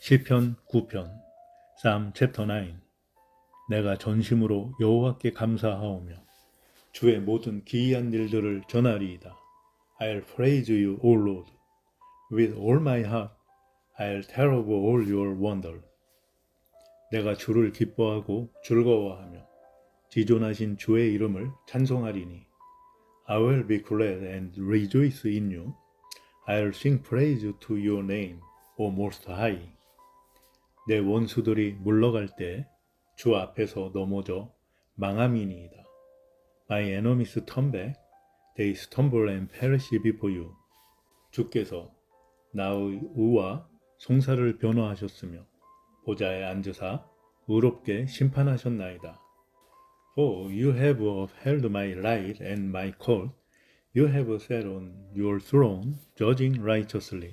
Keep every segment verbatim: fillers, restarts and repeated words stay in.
시편 구 편 Psalm chapter nine. 내가 전심으로 여호와께 감사하오며 주의 모든 기이한 일들을 전하리이다. I'll praise you, O Lord. With all my heart, I'll tell of all your wonders. 내가 주를 기뻐하고 즐거워하며 지존하신 주의 이름을 찬송하리니 I will be glad and rejoice in you. I'll sing praise to your name, O Most High. 내 원수들이 물러갈 때 주 앞에서 넘어져 망함이니이다. My enemies turn back, they stumble and perish before you. 주께서 나의 의와 송사를 변호하셨으며 보좌에 앉으사 의롭게 심판하셨나이다. For you have upheld my right and my cause. You have sat on your throne, judging righteously.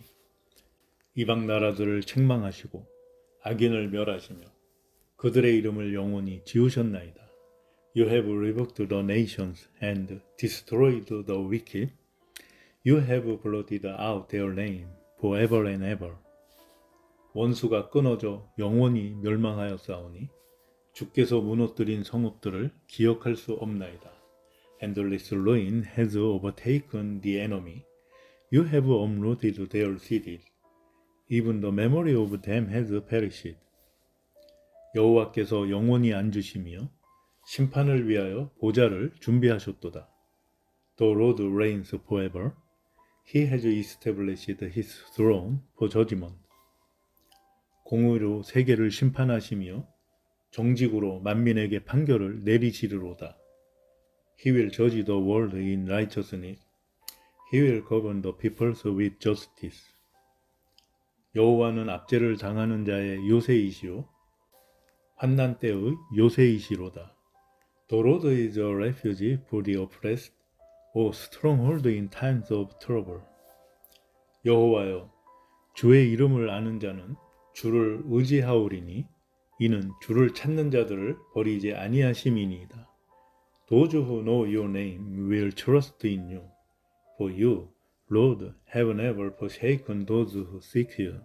이방 나라들을 책망하시고 악인을 멸하시며 그들의 이름을 영원히 지우셨나이다. You have revoked the nations and destroyed the wicked. You have blotted out their name forever and ever. 원수가 끊어져 영원히 멸망하였사오니 주께서 무너뜨린 성읍들을 기억할 수 없나이다. Endless ruin has overtaken the enemy. You have uprooted their cities. Even the memory of them has perished. 여호와께서 영원히 앉으시며 심판을 위하여 보좌를 준비하셨도다. The Lord reigns forever. He has established his throne for judgment. 공의로 세계를 심판하시며 정직으로 만민에게 판결을 내리시리로다. He will judge the world in righteousness. He will govern the peoples with justice. 여호와는 압제를 당하는 자의 요새이시오 환난 때의 요새이시로다. The Lord is a refuge for the oppressed, a stronghold in times of trouble. 여호와여, 주의 이름을 아는 자는 주를 의지하오리니 이는 주를 찾는 자들을 버리지 아니하심이니이다. Those who know your name will trust in you, for you, Lord, have never forsaken those who seek you.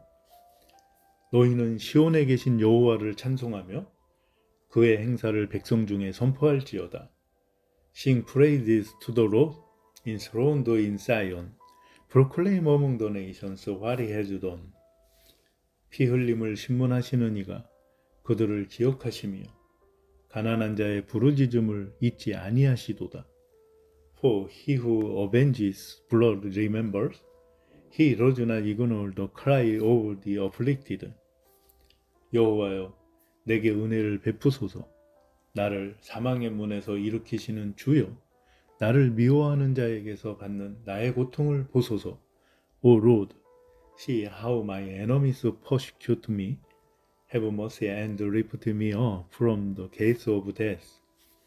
너희는 시온에 계신 여호와를 찬송하며 그의 행사를 백성 중에 선포할지어다. Sing praises to the Lord, enthroned in Zion. Proclaim among the nations what he has done. 피 흘림을 신문하시는 이가 그들을 기억하시며 가난한 자의 부르짖음을 잊지 아니하시도다. For he who avenges blood remembers. He does not ignore the cry of the afflicted. 여호와여, 내게 은혜를 베푸소서. 나를 사망의 문에서 일으키시는 주여, 나를 미워하는 자에게서 받는 나의 고통을 보소서. O Lord, see how my enemies persecute me. Have mercy and lift me up from the gates of death.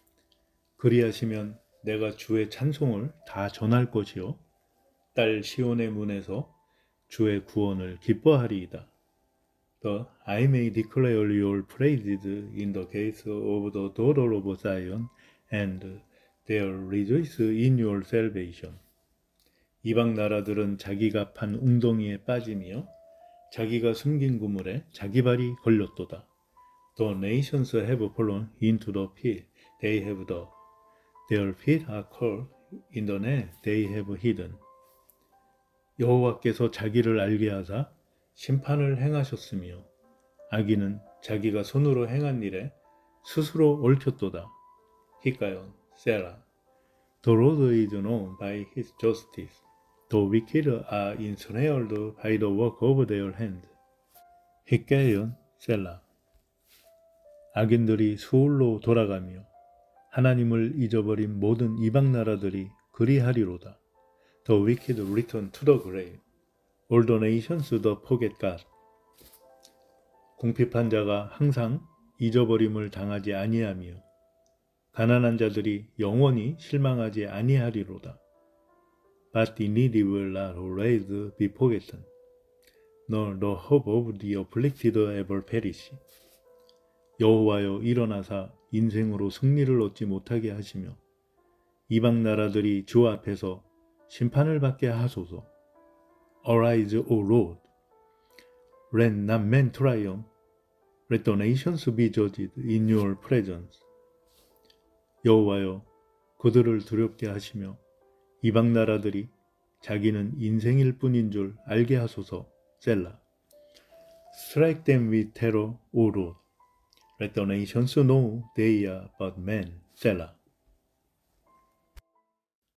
그리하시면 내가 주의 찬송을 다 전할 것이요 딸 시온의 문에서 주의 구원을 기뻐하리이다. The I may declare your praises in the gates of the daughter of Zion, and there rejoice in your salvation. 이방 나라들은 자기가 판 웅덩이에 빠지며 자기가 숨긴 그물에 자기 발이 걸렸도다. The nations have fallen into the pit, they have dug. Their feet are caught in the net they have hidden. 여호와께서 자기를 알게 하사 심판을 행하셨으며 악인은 자기가 손으로 행한 일에 스스로 얽혔도다. 히가연, 셀라. The Lord is known by his justice. The wicked are ensnared by the work of their hand. 히가연, 셀라. 악인들이 수울로 돌아가며 하나님을 잊어버린 모든 이방 나라들이 그리하리로다. The wicked return to the grave. All the nations the forget God. 궁핍한 자가 항상 잊어버림을 당하지 아니하며 가난한 자들이 영원히 실망하지 아니하리로다. But the needy will not always be forgotten, nor the hope of the afflicted ever perish. 여호와여, 일어나사 인생으로 승리를 얻지 못하게 하시며 이방 나라들이 주 앞에서 심판을 받게 하소서. Arise, O Lord. Let not men triumph. Let the nations be judged in your presence. 여호와여, 그들을 두렵게 하시며 이방 나라들이 자기는 인생일 뿐인 줄 알게 하소서. 셀라. Strike them with terror, O Lord. Let the nations know they are but men. 셀라.